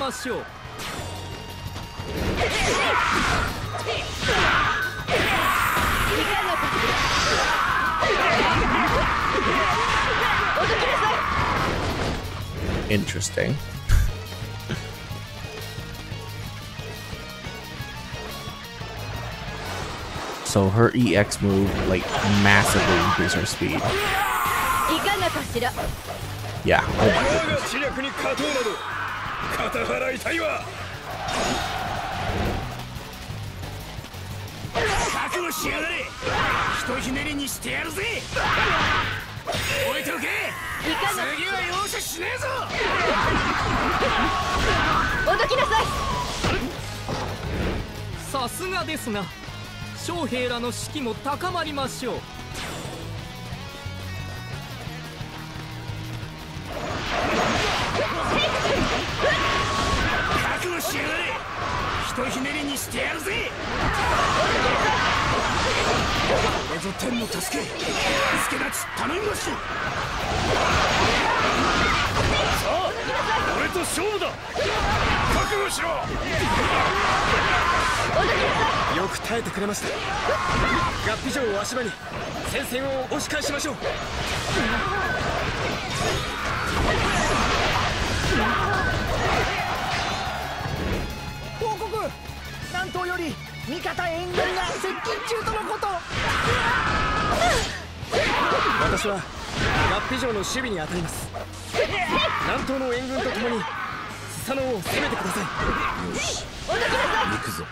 ましょう。 Interesting. So her EX move like massively increased her speed. Yeah. Oh my goodness. さすがですな。将兵らの士気も高まりましょう。覚悟しやがれ。ひとひねりにしてやるぜ。これぞ天の助け。助立ち頼みます。さあ、俺と勝負だ。覚悟しろ。よく耐えてくれました。合皮城を足場に戦線を押し返しましょう。報告、南東より味方援軍が接近中とのこと。私は合皮城の守備に当たります。南東の援軍とともにスサノオを攻めてください。よし、行くぞ。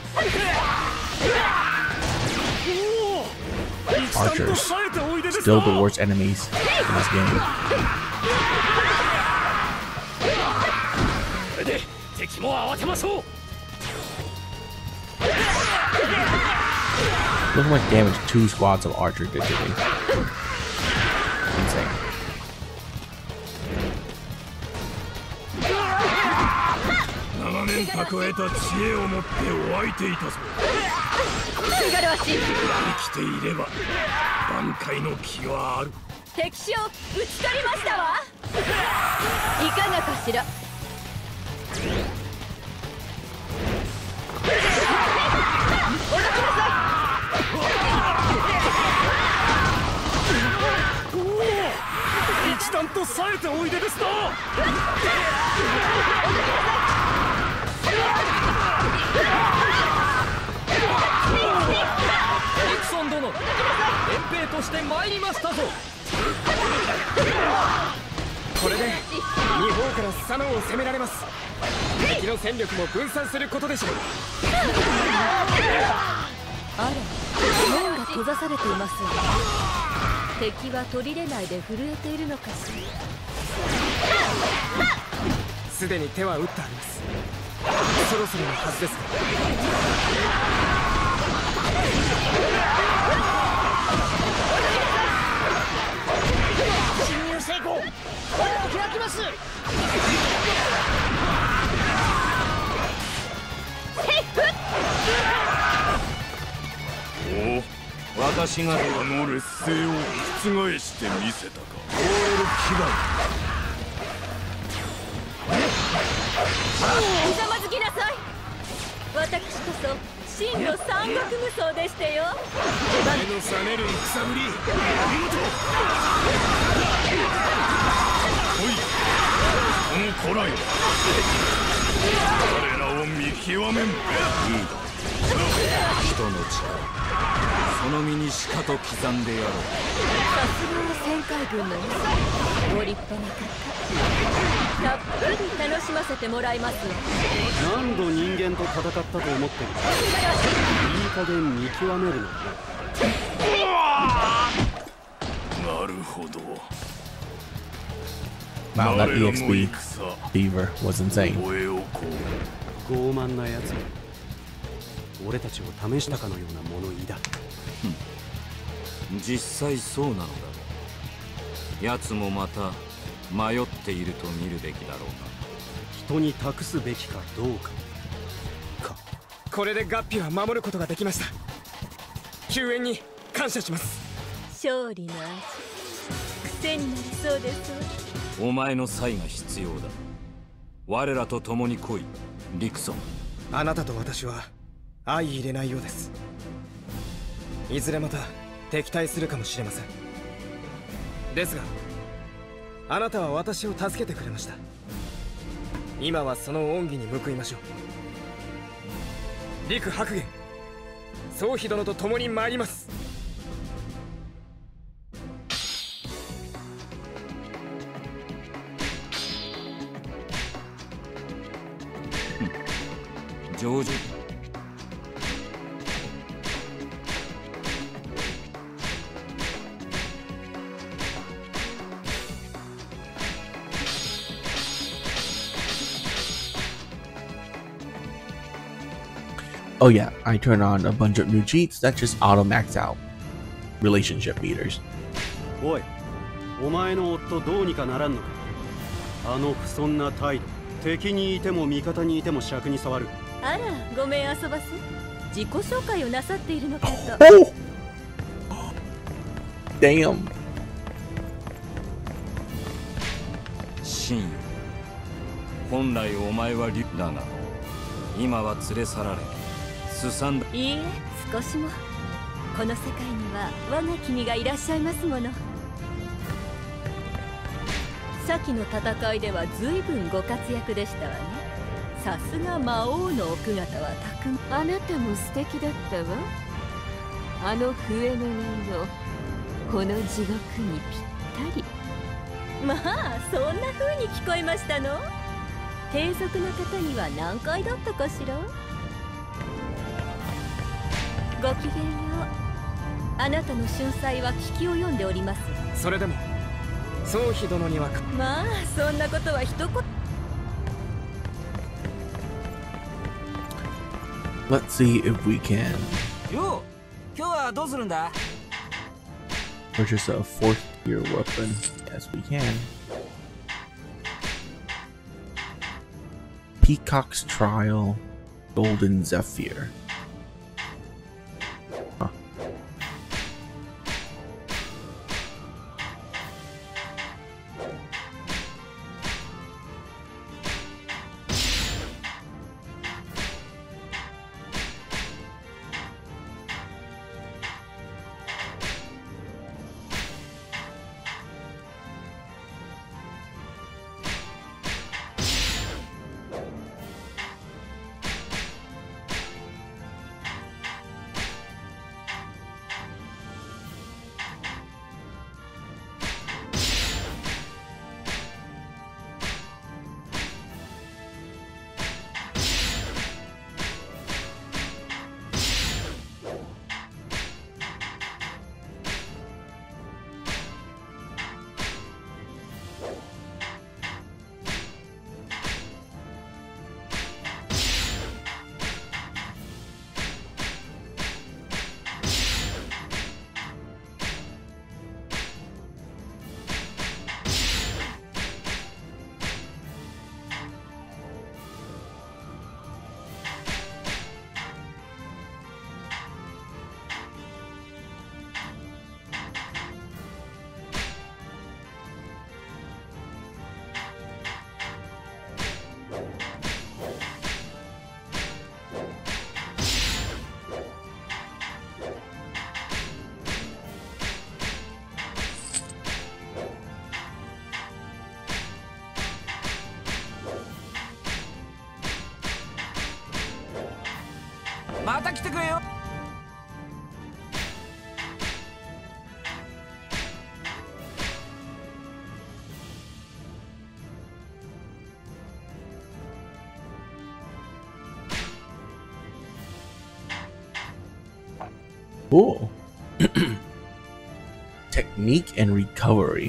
Archers, still the worst enemies in this game. Look how much damage 2 squads of archers did to me. Insane. 長年蓄えた知恵を持って湧いていたぞ。生きていれば挽回の気はある。敵将討ち取りましたわ。いかがかしら。一段と冴えておいでですな。ニクソン殿、遠兵として参りましたぞ。これで二方からスサノオを攻められます。敵の戦力も分散することでしょう。 あら、門が閉ざされています。敵は砦内で震えているのかしら。 すでに手は打ってあります。そろそろのはずです。侵入成功。門を開きます。 おお、私があの劣勢を覆してみせたか。燃えるひざまずきなさい。私こそ真の山岳無双でしてよ。 目の覚める戦ぶり、見事。 おい、この古来彼らを見極めん。いい人の力、その身にしかと刻んでやろう。 さすがの旋回軍のご立派な方、たっぷり楽しませてもらいますわ。 何度人間と戦ったと思ってる。いい加減見極めるのね。 なるほど。 Wow, that EXP fever was insane. 傲慢なやつ。俺たちを試したかのような物言いだ。 実際そうなのだろう。奴もまた迷っていると見るべきだろうな。 人に託すべきかどうか。 これで合皮は守ることができました。救援に感謝します。 勝利の味、癖になりそうですわ。 お前の才が必要だ。 我らと共に来い、リクソン。 あなたと私は相入れないようです。いずれまた敵対するかもしれません。ですがあなたは私を助けてくれました。今はその恩義に報いましょう。陸白玄、宗妃殿と共に参ります。 上々。 Oh yeah, I turn on a bunch of new cheats that just auto max out relationship meters. おい、お前の夫どうにかならんのか。あの不遜な態度、敵にいても味方にいても尺に触る。 あら、ごめん遊ばせ。自己紹介をなさっているのかと。 Damn. 真よ、本来お前は竜だが、今は連れ去られすさんだ。 いいえ、少しも。この世界には我が君がいらっしゃいますもの。先の戦いでは随分ご活躍でしたわね。さすが魔王の奥方は巧み。あなたも素敵だったわ。あの笛の音色、この地獄にぴったり。まあそんな風に聞こえましたの。低俗な方には何回だったかしら。ごきげんよう。あなたの春菜は聞き及んでおります。 それでも宗妃殿にはまあそんなことは一言。 Let's see if we can よう、今日はどうするんだ。 purchase a 4th tier weapon. Yes, we can. Peacock's Trial, Golden Zephyr. Huh. また来てくれよ。 Cool. Technique and recovery.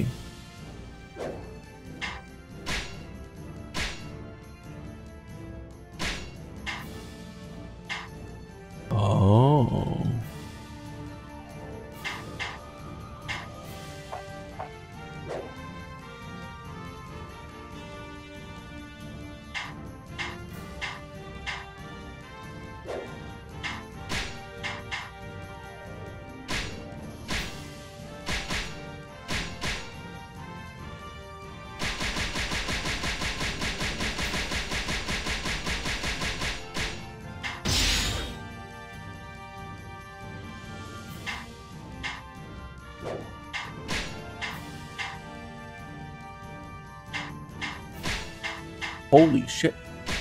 Oh. Holy shit.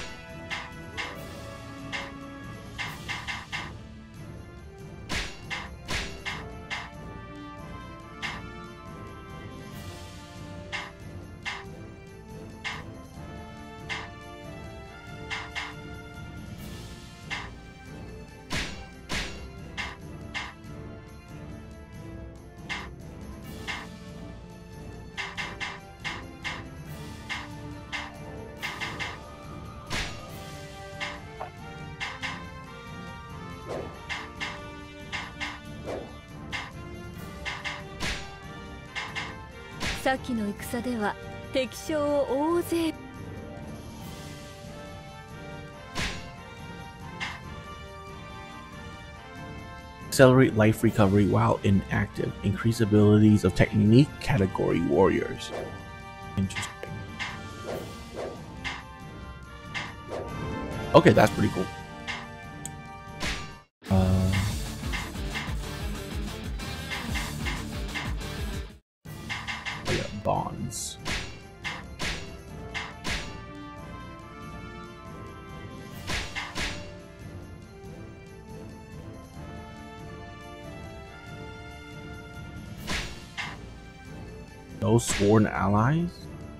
さっきの戦では敵将を大勢。 Accelerate life recovery while inactive. Increase abilities of technique category warriors. Interesting. Okay, that's pretty cool. Yeah, bonds. No sworn allies?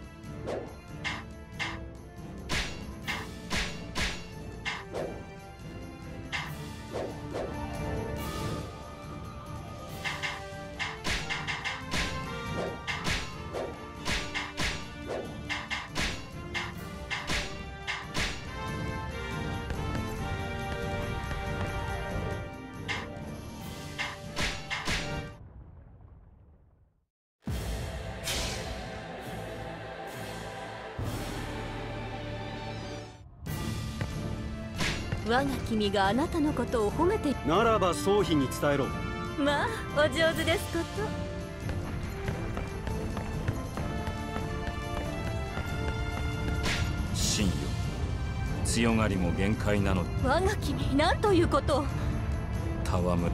我が君があなたのことを褒めて。 ならば宗妃に伝えろ。 まあお上手ですこと。 信よ、強がりも限界なの。 我が君、なんということを。 戯む。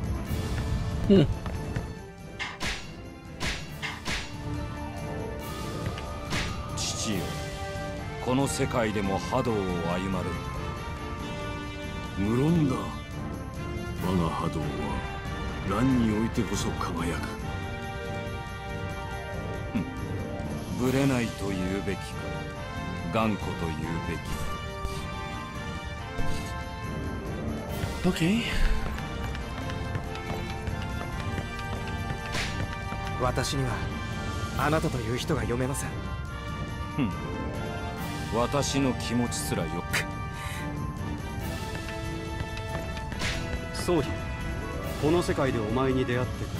父よ、この世界でも覇道を歩まれる。 無論だ。我が覇道は乱においてこそ輝く。 ぶれないと言うべきか、頑固と言うべき。 Okay. 私にはあなたという人が読めません。 私の気持ちすらよく。 宗妃、この世界でお前に出会ってから。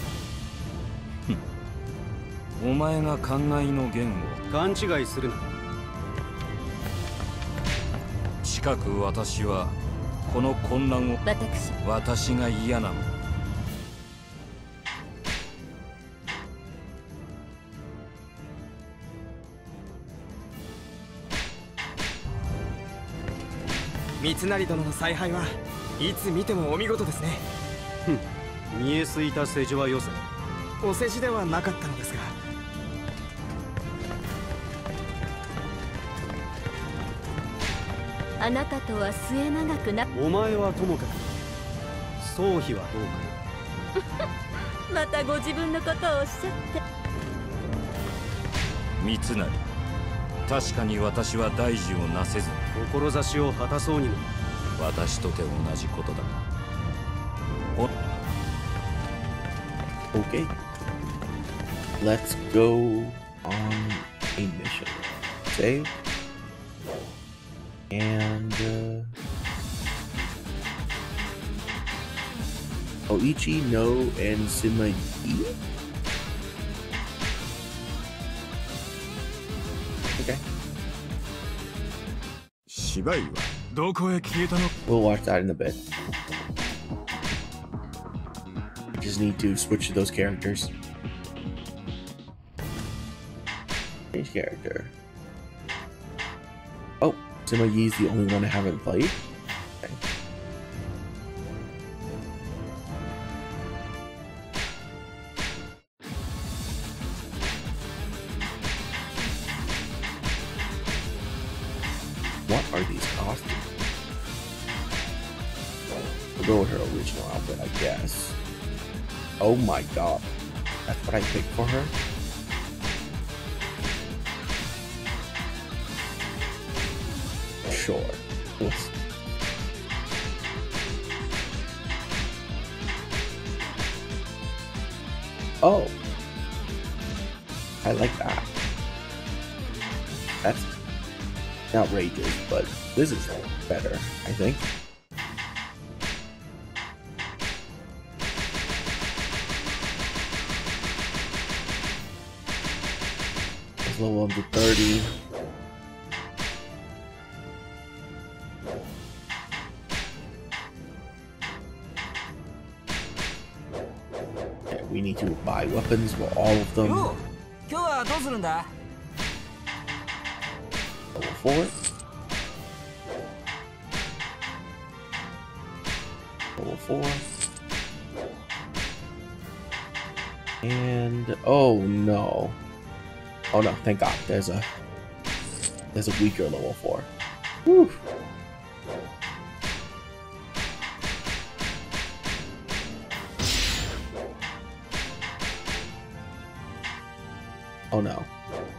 お前が考えの言を勘違いするな。 近く私はこの混乱を。私が嫌なの。 三成殿の采配はいつ見てもお見事ですね。 見えすいた世辞はよせ。 お世辞ではなかったのですが。 あなたとは末永くな。 お前はともかく宗妃はどうか。 またご自分のことをおっしゃって。 三成、確かに私は大事をなせず、 志を果たそうにも。 私とて同じことだ。 Okay. Let's go on a mission. Save. And Oichi, No, and Sima Yi? Okay. 芝居はどこへ消えたの? We'll watch that in a bit. Just need to switch to those characters. Change character. Oh, Sima Yi's the only one I haven't played. Okay. are these costumes? We'll go with her original outfit, I guess. Oh my god. That's what I picked for her? Sure. Let's... Oh. I like that. That's outrageous, but this is better, I think. Let's level up to 30. Okay, we need to buy weapons for all of them. Yo, 今日はどうするんだ? Level 4. Level 4. And oh no. Oh no, thank god. There's a weaker level 4. Whew. Oh no.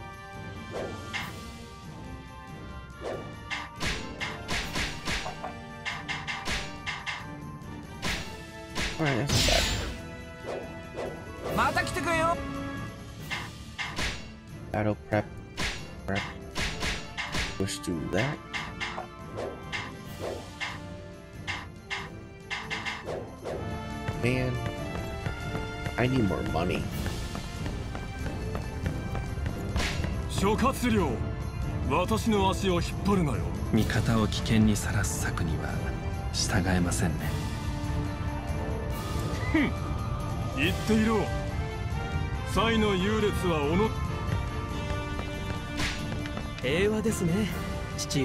Alright, that's not bad. また来てくれよ. Battle prep. Push to that. Man, I need more money. 諸葛亮、私の足を引っ張るなよ。 味方を危険にさらす策には従えませんね。 ふん、言っていろ。才の優劣はおの。 平和ですね、父上。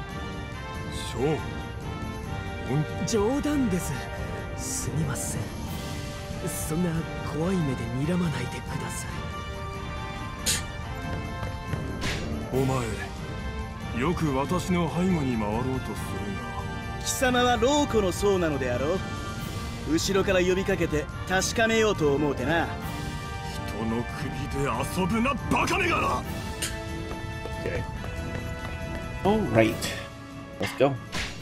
冗談です。すみません。そんな怖い目で睨まないでください。 お前、よく私の背後に回ろうとするが。 貴様は老子の僧なのであろう。後ろから呼びかけて確かめようと思うてな。 人の首で遊ぶな、バカめが。 Okay. All right. Let's go.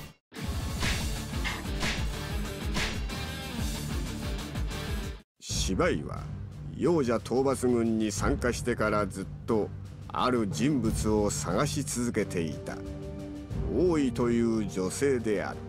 芝居は幼者討伐軍に参加してからずっとある人物を探し続けていた。王位という女性である。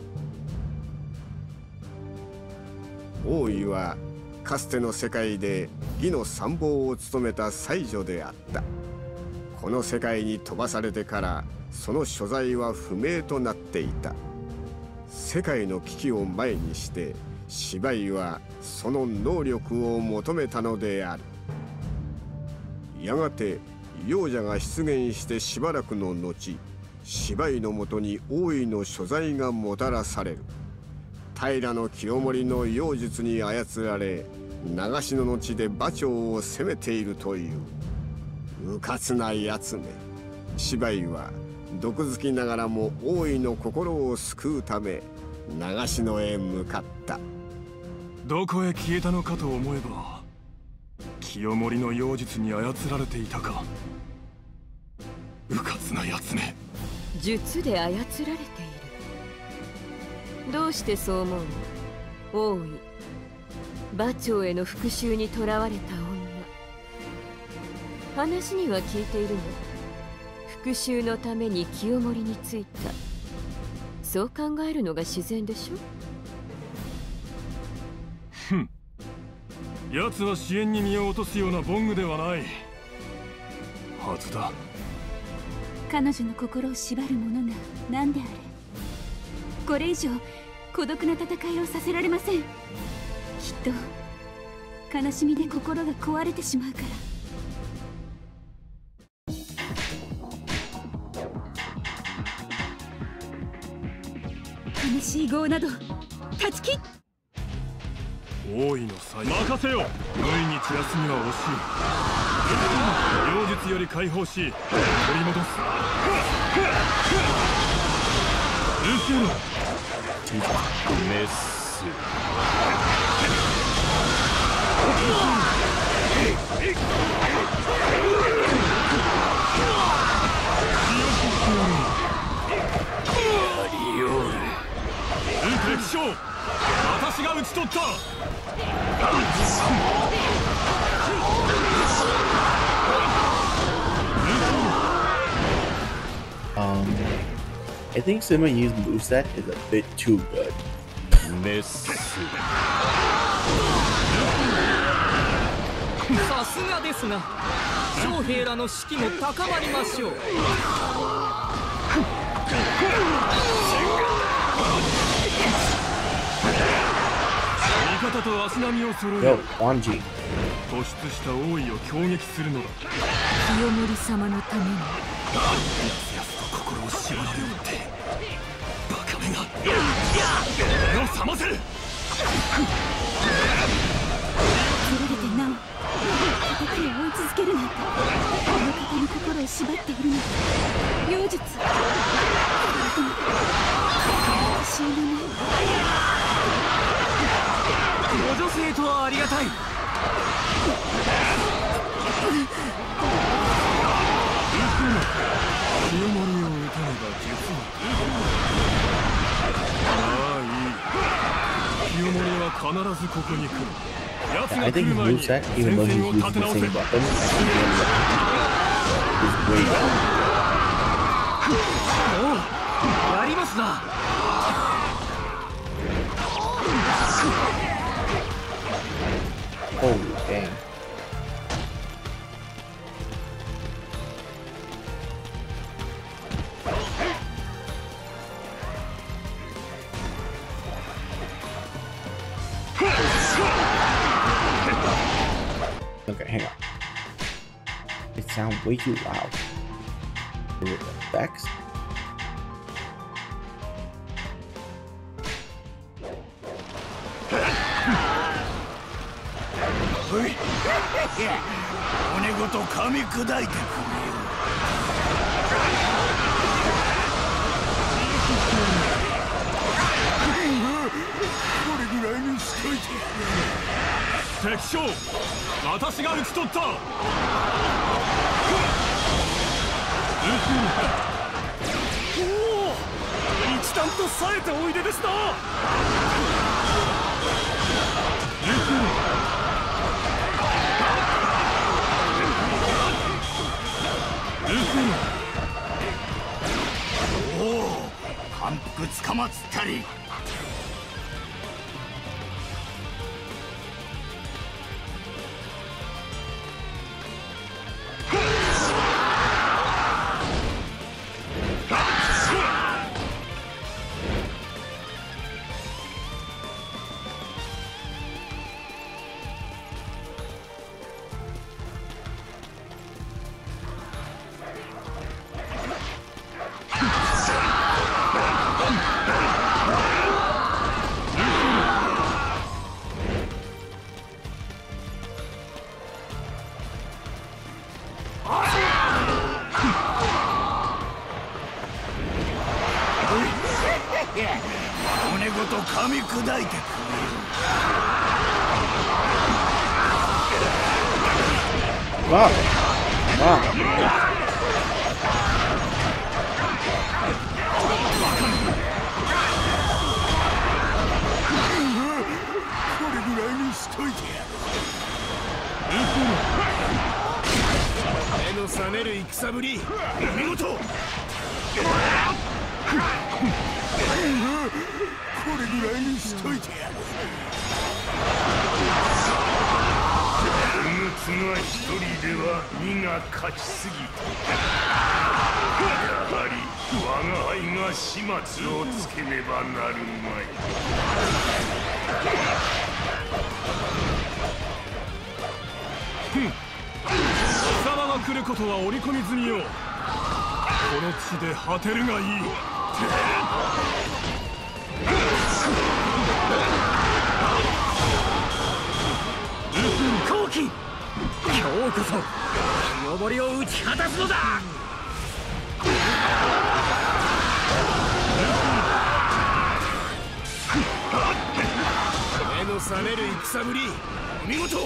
王位はかつての世界で義の参謀を務めた才女であった。この世界に飛ばされてからその所在は不明となっていた。世界の危機を前にして芝居はその能力を求めたのである。やがて幼者が出現してしばらくの後、芝居のもとに王位の所在がもたらされる。平清盛の妖術に操られ、長篠の地で馬長を攻めているという。うかつなやつめ。芝居は毒好きながらも王位の心を救うため長篠へ向かった。 どこへ消えたのかと思えば、清盛の妖術に操られていたか。うかつなやつめ。 術で操られている。どうしてそう思うの？王位、馬長への復讐に囚われた女。話には聞いているの。復讐のために清盛についた。そう考えるのが自然でしょ。 ふん。奴は支援に身を落とすようなボングではないはずだ。 彼女の心を縛るものが何であれ、これ以上孤独な戦いをさせられません。きっと悲しみで心が壊れてしまうから。悲しい業など断ち切っ。 王位の才任せよ。無意に散らすには惜しい。妖術より解放し取り戻す。 メス敵将、私が討ち取った。 I think Sima Yu's moveset is a bit too good. Miss. さすがですな。将兵らの士気も高まりましょう。 味方と足並みを揃え、 Yo, Wanji. 突出した王位を攻撃するのだ。 清盛様のために。 やすやすと心を縛られるってバカめが。目を覚ませる。 ずれてなお敵を追い続けるなんて、この方の心を縛っているなんて妖術。でも私の名前ご女性とはありがたい。 清盛を討たねば実は。ああいい。清盛は必ずここに来る。 I think his moveset, even though he's using the same weapon, is way better. やりますな。 Holy dang. Okay, hang on. It sounds way too loud. Is it the effects? Take 敵将、私が討ち取った。 おお、一段と冴えておいでですな。 おお、反復つかまつったり。 骨ごと噛み砕いてくれる。 わあ、 これぐらいにしといてやる。目の覚める戦ぶり、見事。これぐらいにしといてやる。つが一人では2が勝ちすぎた。やはり我が輩が始末をつけねばなるまい。 貴様が来ることは織り込み済みよ。この地で果てるがいい。 後期、今日こそ清盛を打ち果たすのだ。 収める戦ぶりお見事。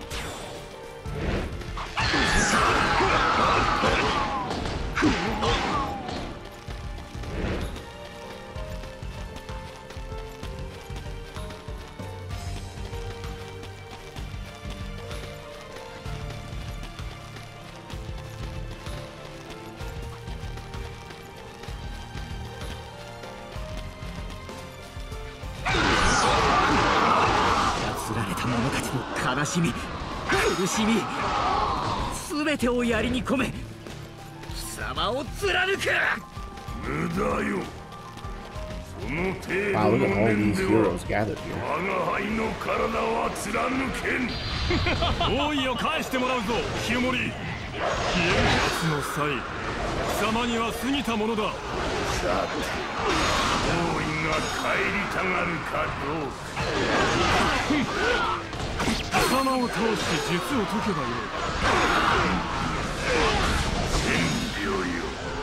悲しみ、苦しみ、すべてを槍に込め貴様を貫く。 無駄よ。その程度 Wow, の look at all 面 these で heroes は gathered here. 我が輩の体は貫けん。 王位を返してもらうぞ、清盛。消える奴の際、貴様には過ぎたものだ。さて、 王位が帰りたがるかどうか。 貴様を倒して術を解けばよい。 千両よ。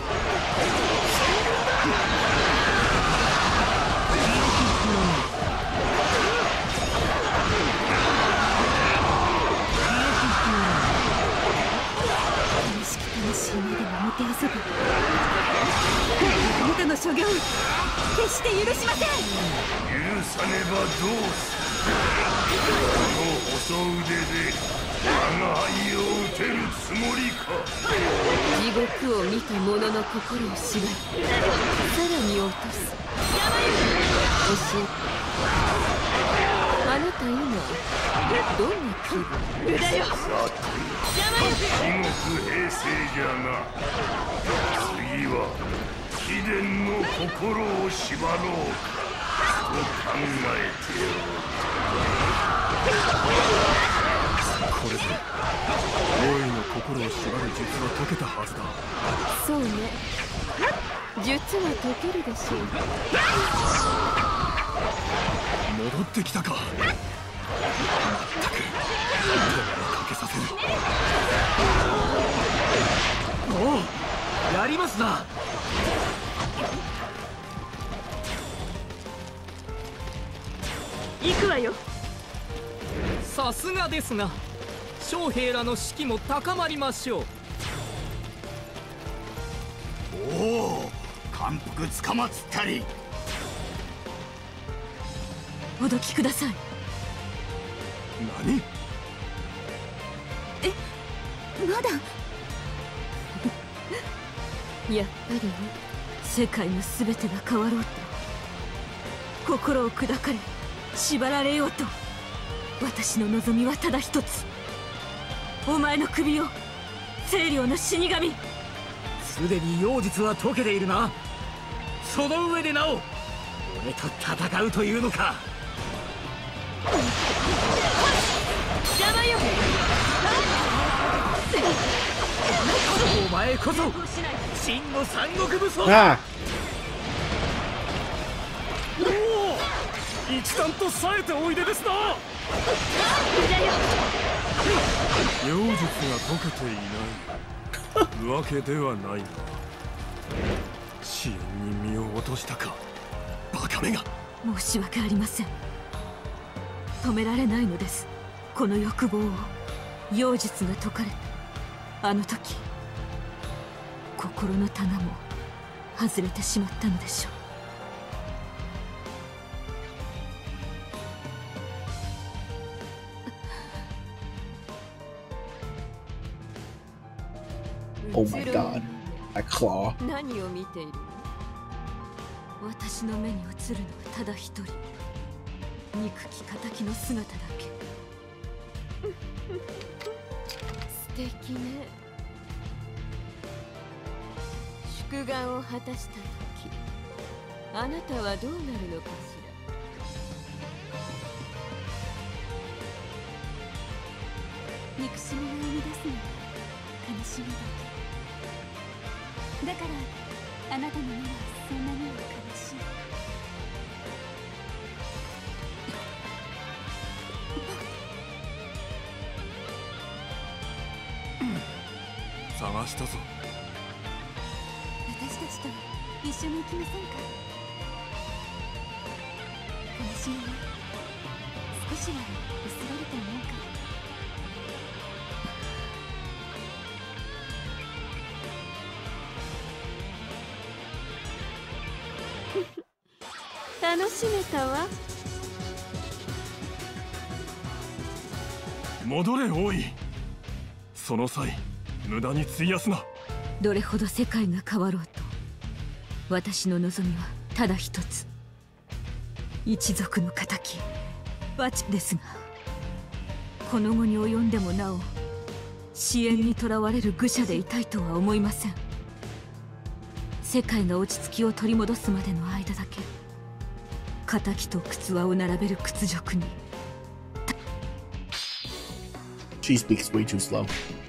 楽しく楽しいまでもてあそぶあなたの所業決して許しません。 許さねばどうす。この細腕で我が輩を撃てるつもりか。 地獄を見た者の心を縛り、さらに落とす。教えて、あなた今どんな気分だよ。 さて、至極平静じゃな。次は貴殿の心を縛ろうかと考えておる。 これで王位の心を縛る術は解けたはずだ。 そうね、術は解けるでしょう。 戻ってきたか。まったく手間をかけさせる。 おう、やりますな。 行くわよ。 さすがですな。将兵らの士気も高まりましょう。 おお、感服つかまつったり。 おどきください。 何？ まだやっぱりね、世界の全てが変わろうと、心を砕かれ縛られようと、私の望みはただ一つ。お前の首を、清涼の死神。 すでに妖術は解けているな。その上でなお俺と戦うというのか。 邪魔よ。 お前こそ真の三国武装だ。 おお、一段と冴えておいでですな。妖術が解けていないわけではないが、支援に身を落としたか、バカめが。 申し訳ありません。止められないのです、この欲望を。妖術が解かれたあの時、心の棚も外れてしまったのでしょう。 Oh my god, that claw. 何を見ているの？私の目に映るのはただ一人、憎き仇の姿だけ。素敵ね。祝願を果たした時、あなたはどうなるのかしら。 憎しみが生み出すのは悲しみだけ。だからあなたの目はそんなには悲しい。 探したぞ。 私たちと一緒に行きませんか。悲しみは少ししら薄れると思うから。 楽しめたわ。 戻れ王位。その際無駄に費やすな。 どれほど世界が変わろうと、私の望みはただ一つ。一族の仇バチですが、この後に及んでもなお支援にとらわれる愚者でいたいとは思いません。世界が落ち着きを取り戻すまでの間だけ、仇と靴輪を並べる屈辱に。 She speaks way too slow.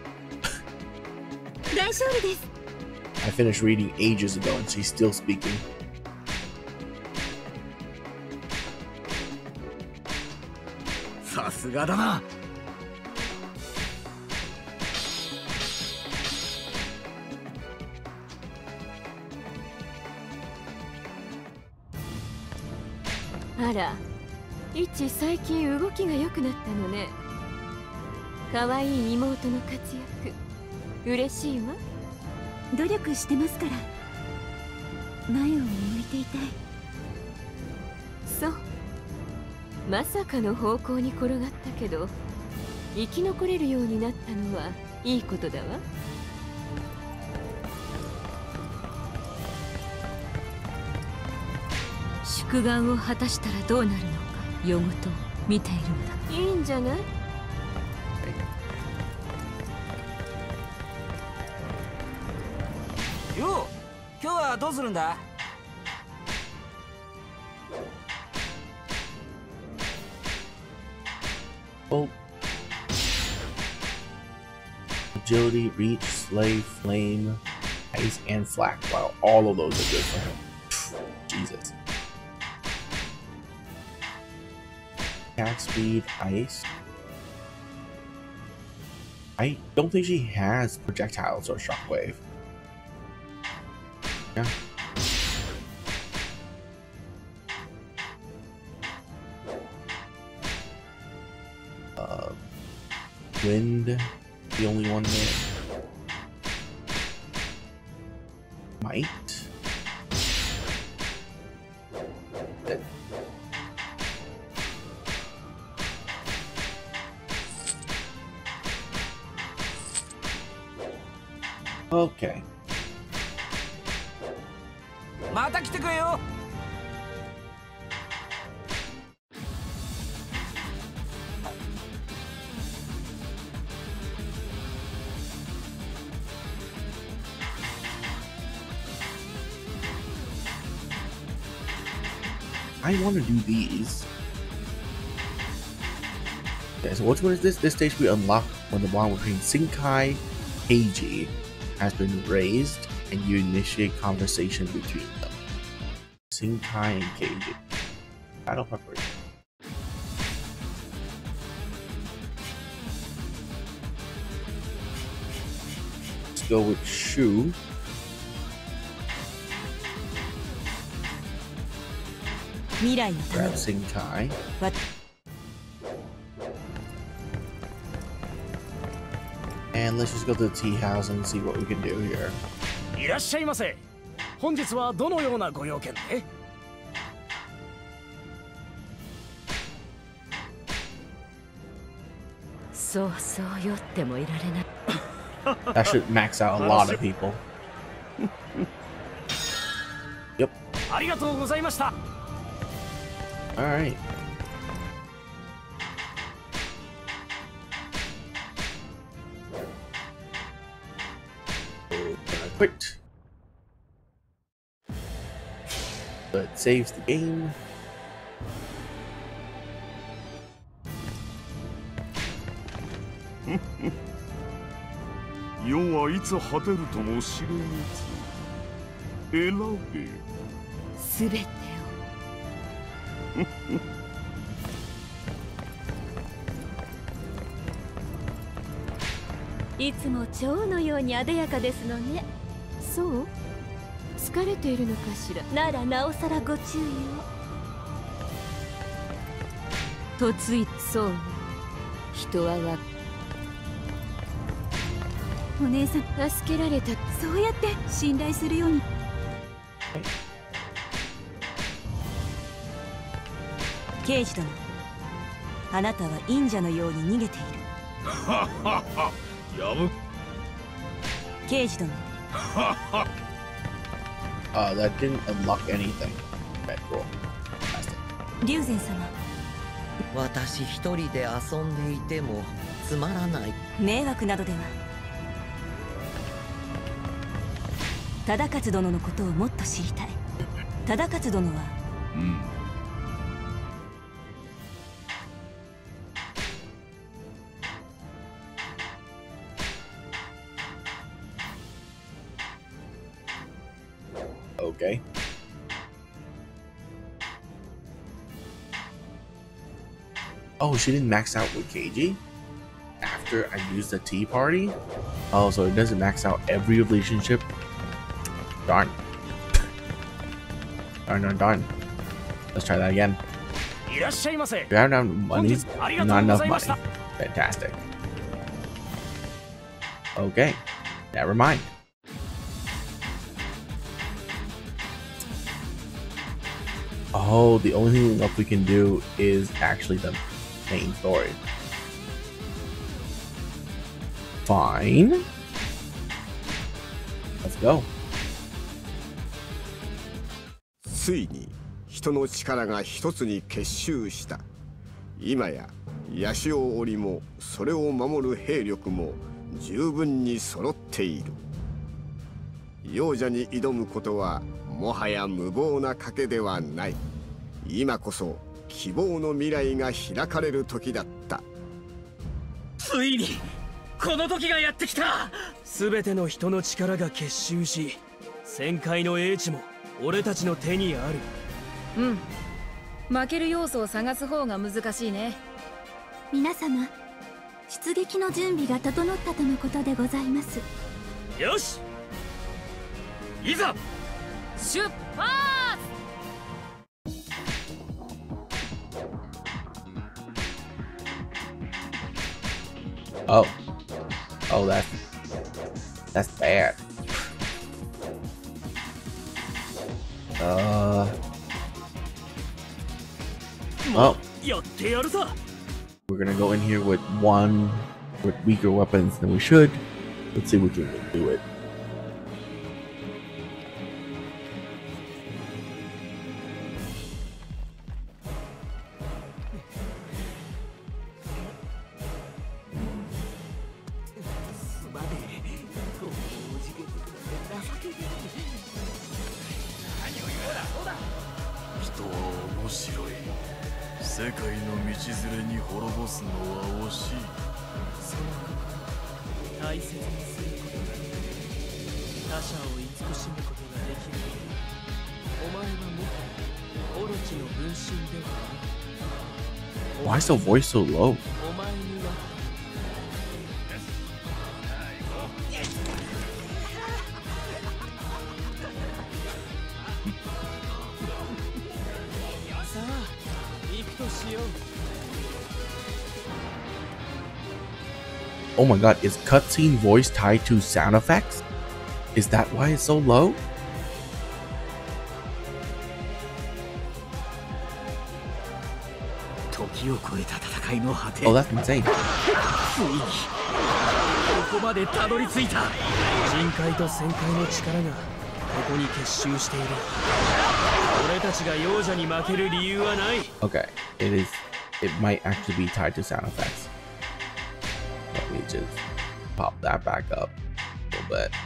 大勝利です。 I finished reading ages ago and she's still speaking. さすがだな。 あら、一最近動きが良くなったのね。可愛い妹の活躍、嬉しいわ。 努力してますから、前を向いていたい。 そう、まさかの方向に転がったけど、生き残れるようになったのはいいことだわ。祝願を果たしたらどうなるのか、夜ごと見ているのだ。いいんじゃない？ よう、今日はどうするんだ？ Oh. Agility, reach, slay, flame, ice, and flak. Wow, all of those are good for him. Jesus. Attack speed, ice. I don't think she has projectiles or shockwave. Yeah. Wind, the only one there. Might. Dead. Okay. また来てくれよ。 I want to do these. Okay, so which one is this? This stage we unlock when the bond between Shinkai and Keiji has been raised and you initiate conversation between them. Shinkai and Keiji. Battle preparation. Let's go with Shu. Grab Shinkai. And let's just go to the tea house and see what we can do here. いらっしゃいませ。本日はどのようなご用件で？ そうそう酔ってもいられない。 That should max out a lot of people. Yep. ありがとうございました。 All right. Quit. But it saves the game. Yo はいつ果てるとも知れず。選べ。 すべてを。いつも蝶のようにあでやかですのね。そう？疲れているのかしら。ならなおさらご注意を。 嫁いそうね。人はお姉さん助けられた。 そうやって信頼するように。 刑事殿、あなたは忍者のように逃げている。 やぶ。 刑事殿。 That didn't unlock anything. Right, cool. 龍禅様。 私一人で遊んでいてもつまらない。 迷惑などでは。忠勝殿のことをもっと知りたい。忠勝殿は。 Okay. Oh, she didn't max out with KG after I used the tea party? Oh, so it doesn't max out every relationship? Darn. Darn. Let's try that again. We don't have money. Not enough money. Fantastic. Okay. Never mind. Oh, the only thing else we can do is actually the main story. Fine. Let's go. ついに人の力が一つに結集した。今やヤシオ織もそれを守る兵力も十分に揃っている。幼者に挑むことはもはや無謀な賭けではない。今こそ希望の未来が開かれる時だった。 ついにこの時がやってきた。 全ての人の力が結集し、旋回の英知も俺たちの手にある。 負ける要素を探す方が難しいね。 皆様、出撃の準備が整ったとのことでございます。 よし、いざ出発。 Oh, that's bad. Oh, we're gonna go in here with weaker weapons than we should. Let's see if we can do it. Why is the voice so low? Oh my god, is cutscene voice tied to sound effects? Is that why it's so low? Oh, that's insane. ここまでたどり着いた。人海と旋回の力がここに結集している。俺たちが幼者に負ける理由はない。 Okay, it might actually be tied to sound effects. Let me just pop that back up a little bit.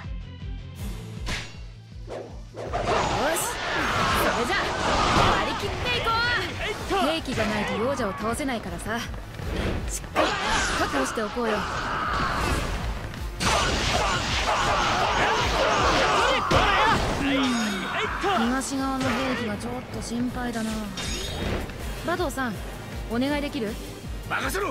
よし、それじゃあ割り切っていこう。兵器がないと幼者を倒せないからさ、しっかり確保しておこうよ。東側の兵器がちょっと心配だな。馬頭さん、お願いできる？ 任せろ。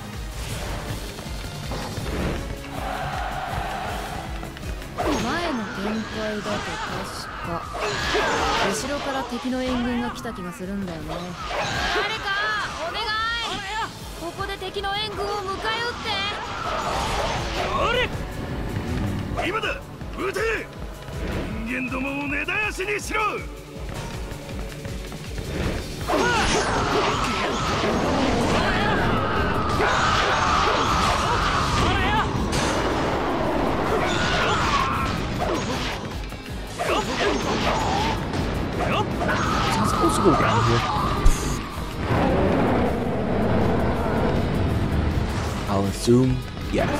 前の限界だと確か後ろから敵の援軍が来た気がするんだよね。誰かお願い、ここで敵の援軍を迎え撃って。 今だ、撃て。人間どもを根絶やしにしろ。 Sounds supposed to go down here. I'll assume yes.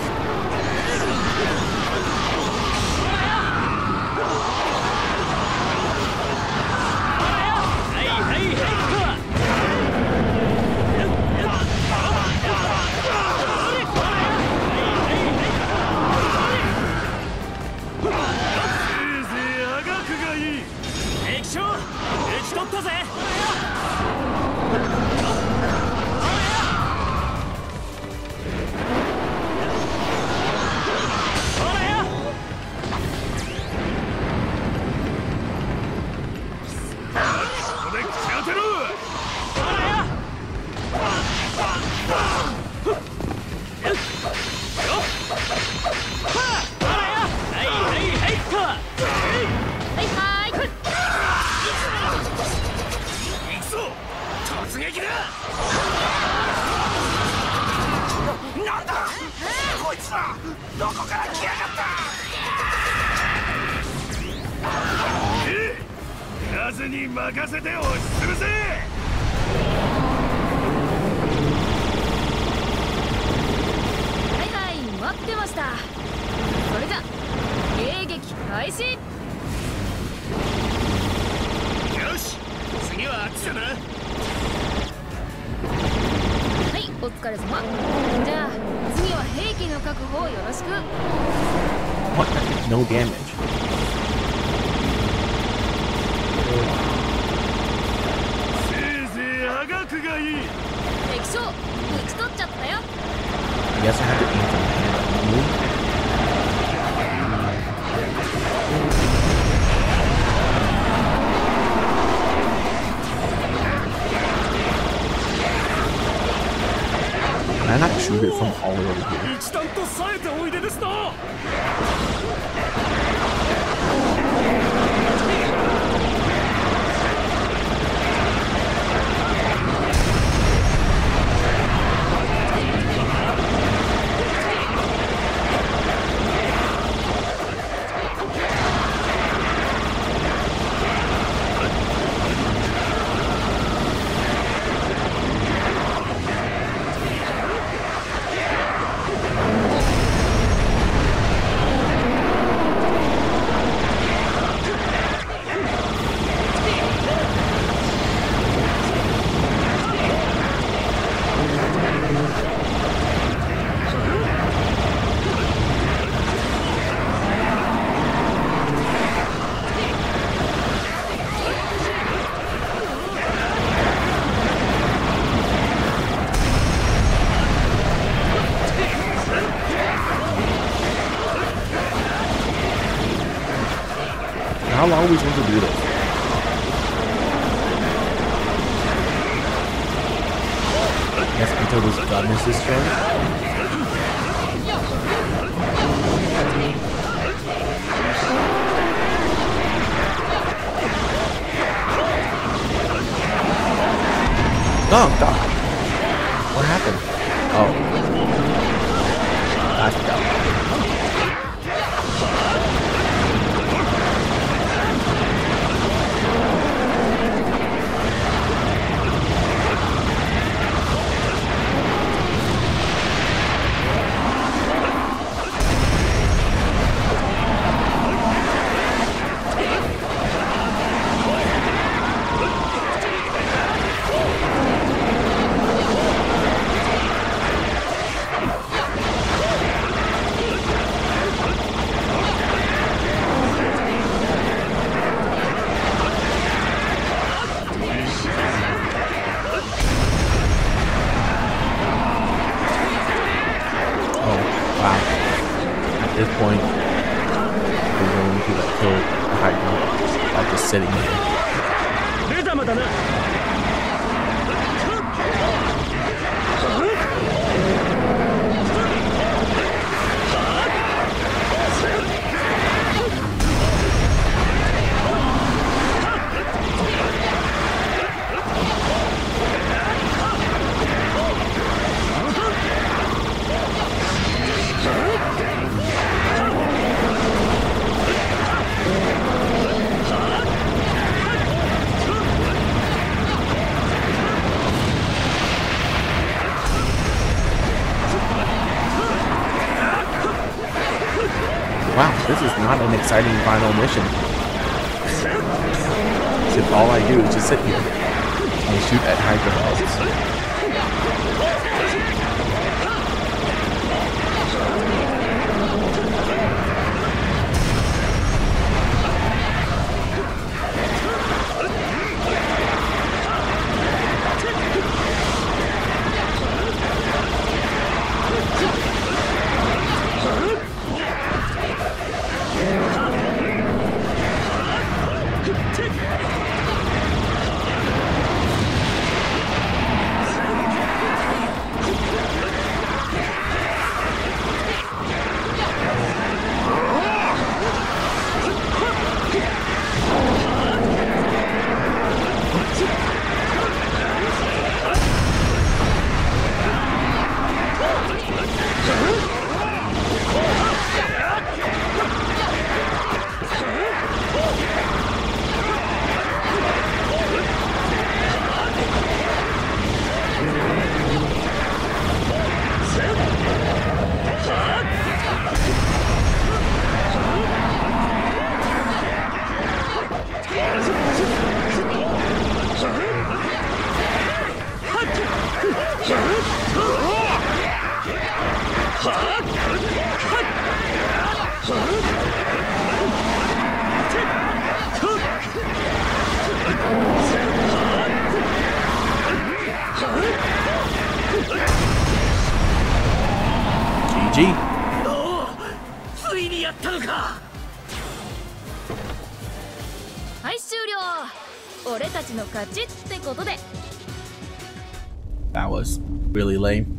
No damage. せいぜいあがくがいい。 敵将、撃ち取っちゃったよ。 I guess I have to aim from here. Can I not shoot it from all over here? 一段と冴えておいでですな。 How long are we supposed to do this? Yes, until this gun is destroyed. Oh, God. What happened? Oh. That's dumb. sitting here. 出たまだな。 Wow, this is not an exciting final mission. If all I do is just sit here and shoot at Hydra balls. That was really lame.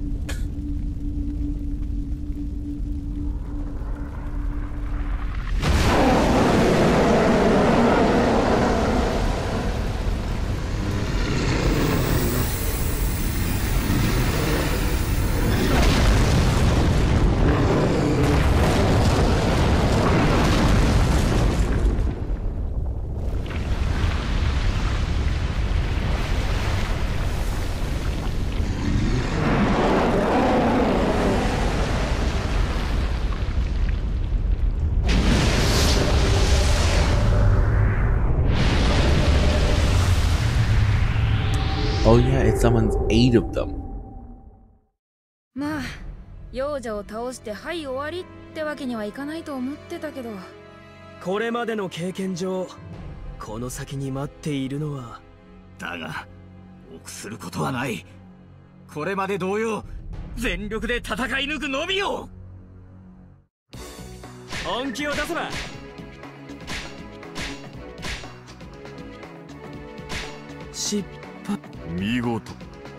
Oh yeah, it summons 8 of them. まあ、幼女を倒してはい終わりってわけにはいかないと思ってたけど。 これまでの経験上、この先に待っているのは。 だが、臆することはない。これまで同様、全力で戦い抜くのみよ。 本気を出せば。失敗。 見事。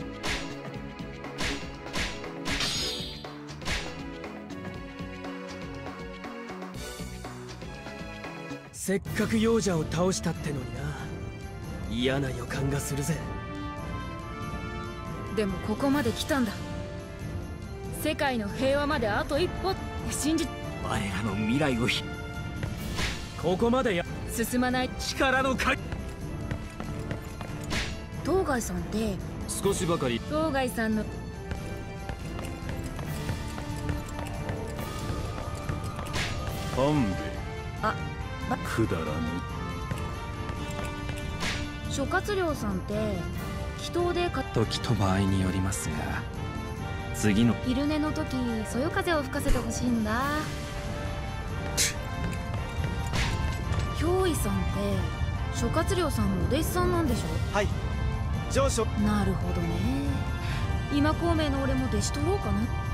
せっかく幼者を倒したってのにな。嫌な予感がするぜ。 でもここまで来たんだ。世界の平和まであと一歩って信じ。 我らの未来をここまでや進まない力のか。 当該さんって少しばかり。 当該さんの半兵衛。 あ、 くだらぬ。 諸葛亮さんって祈祷で時と場合によりますが、次の昼寝の時そよ風を吹かせてほしいんだ。憑依さんって諸葛亮さんのお弟子さんなんでしょ。 はい、上昇。 なるほどね。今孔明の俺も弟子取ろうかな。